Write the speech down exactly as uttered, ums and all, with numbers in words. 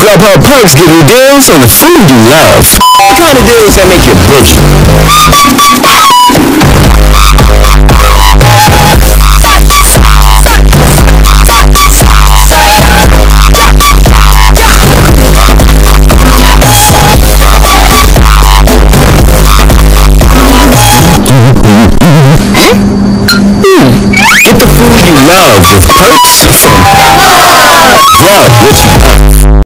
Grubhub Perks give you deals on the food you love. The kind of deals that make you boogie. Get the food you love with Perks from Grub, which